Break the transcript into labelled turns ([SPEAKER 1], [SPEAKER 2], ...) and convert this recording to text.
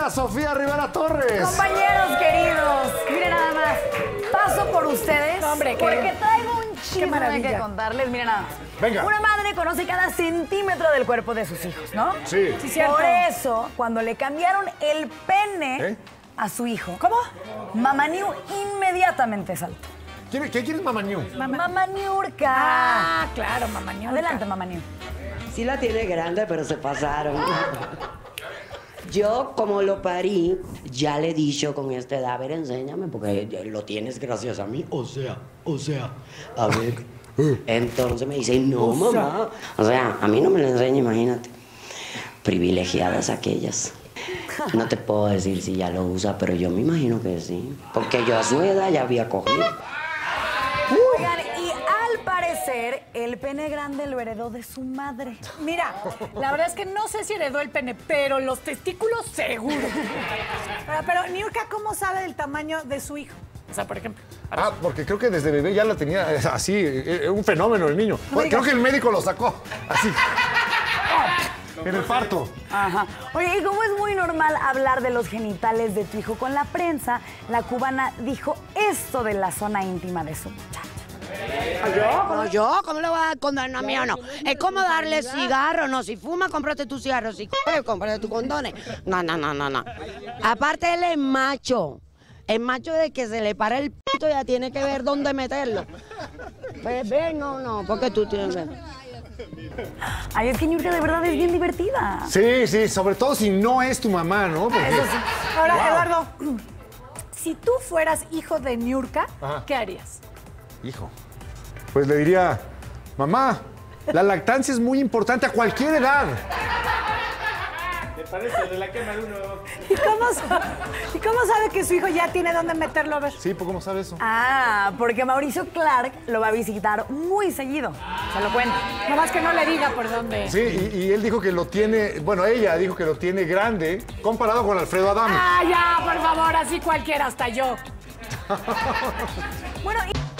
[SPEAKER 1] Bienvenida, Sofía Rivera Torres.
[SPEAKER 2] Compañeros queridos, miren nada más. Paso por ustedes porque traigo un chisme que contarles. Miren nada más.
[SPEAKER 1] Venga.
[SPEAKER 2] Una madre conoce cada centímetro del cuerpo de sus hijos, ¿no?
[SPEAKER 1] Sí.
[SPEAKER 2] Sí, cierto. Por eso, cuando le cambiaron el pene a su hijo,
[SPEAKER 3] ¿cómo?
[SPEAKER 2] Mamá New inmediatamente saltó.
[SPEAKER 1] ¿Qué quieres, Mamá New?
[SPEAKER 2] Mamá Niurka.
[SPEAKER 3] Ah, claro, Mamá Niurka.
[SPEAKER 2] Adelante, Mamá New.
[SPEAKER 4] Sí la tiene grande, pero se pasaron. Yo, como lo parí, ya le he dicho con esta edad, a ver, enséñame, porque lo tienes gracias a mí. O sea, a ver. Entonces me dice, no, mamá. O sea, a mí no me lo enseña, imagínate. Privilegiadas aquellas. No te puedo decir si ya lo usa, pero yo me imagino que sí. Porque yo a su edad ya había cogido.
[SPEAKER 2] Oigan, y al parecer, el pene grande lo heredó de su madre.
[SPEAKER 3] Mira, la verdad es que no sé si heredó el pene, pero los testículos seguro. Pero Niurka, ¿cómo sabe del tamaño de su hijo? O sea, por ejemplo.
[SPEAKER 1] Ah, porque creo que desde bebé ya la tenía así, un fenómeno el niño. Creo que el médico lo sacó así. En el parto.
[SPEAKER 2] Ajá. Oye, y como es muy normal hablar de los genitales de tu hijo con la prensa, la cubana dijo esto de la zona íntima de su muchacho.
[SPEAKER 4] ¿Yo? ¿Cómo le voy a dar condón? No, mío no. Es como darle cigarro, no. Si fuma, cómprate tu cigarro. Si cómprate tus condones. No. Aparte, él es macho. El macho de que se le para el pito ya tiene que ver dónde meterlo. Bebé, no, porque tú tienes que...
[SPEAKER 2] Ay, es que Niurka de verdad es bien divertida.
[SPEAKER 1] Sí, sobre todo si no es tu mamá, ¿no? Porque...
[SPEAKER 3] Eso sí. Ahora, Eduardo, si tú fueras hijo de Niurka, ¿qué harías?
[SPEAKER 1] Hijo, pues le diría, mamá, la lactancia es muy importante a cualquier edad.
[SPEAKER 5] Me parece, de la quema de uno.
[SPEAKER 3] ¿Y cómo sabe que su hijo ya tiene dónde meterlo a ver?
[SPEAKER 1] Sí, ¿cómo sabe eso?
[SPEAKER 2] Ah, porque Mauricio Clark lo va a visitar muy seguido. Se lo cuento.
[SPEAKER 3] Nomás que no le diga por dónde.
[SPEAKER 1] Sí, y él dijo que lo tiene, bueno, ella dijo que lo tiene grande comparado con Alfredo Adame.
[SPEAKER 3] Ah, ya, por favor, así cualquiera, hasta yo.
[SPEAKER 2] Bueno, y...